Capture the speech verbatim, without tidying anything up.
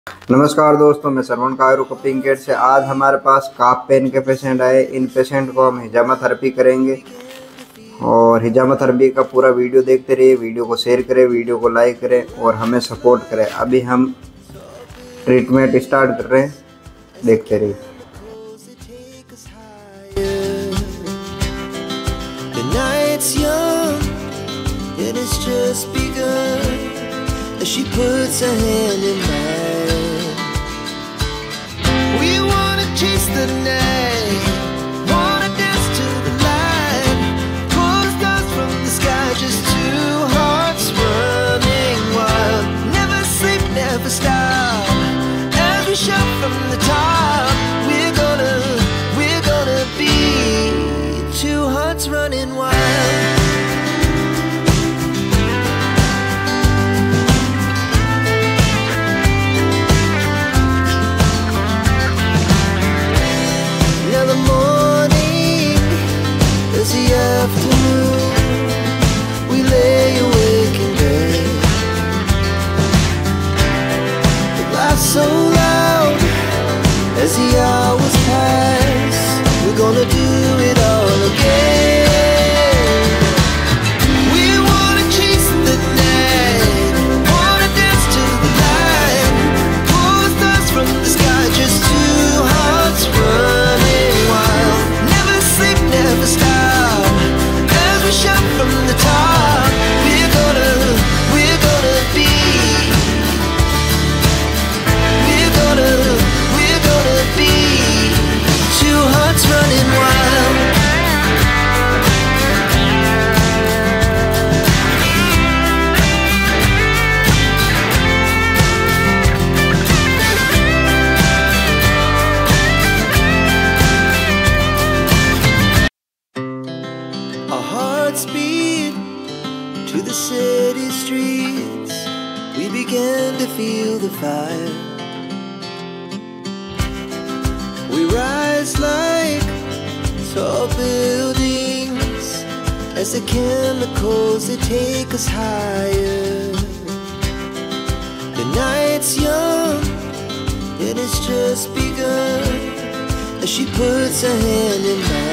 नमस्कार दोस्तों, मैं श्रवण कायरू कपिंग केट से। आज हमारे पास काफ पेन के पेशेंट आए। इन पेशेंट को हम हिजामा थेरेपी करेंगे और हिजामा थेरेपी का पूरा वीडियो देखते रहिए। वीडियो को शेयर करें, वीडियो को लाइक करें और हमें सपोर्ट करें। अभी हम ट्रीटमेंट स्टार्ट कर रहे हैं, देखते रहिए। She puts her hand in mine. We wanna chase the night, wanna dance to the light, pull the stars from the sky, just two hearts running wild. Never sleep, never stop, as we shout from the top. We're gonna, we're gonna be two hearts running wild. Afternoon, we lay awake in bed. The laughs so loud as the hours pass. We're gonna do it all again. We wanna chase the night, wanna dance to the light, pull the stars from the sky, just two hearts running wild. Never sleep, never stop, shout from the top. We're gonna, we're gonna be, we're gonna, we're gonna be two hearts running wild. Our hearts beat to the city streets. We began to feel the fire. We rise like tall buildings as the chemicals they take us higher. The night's young and it's just begun as she puts her hand in mine.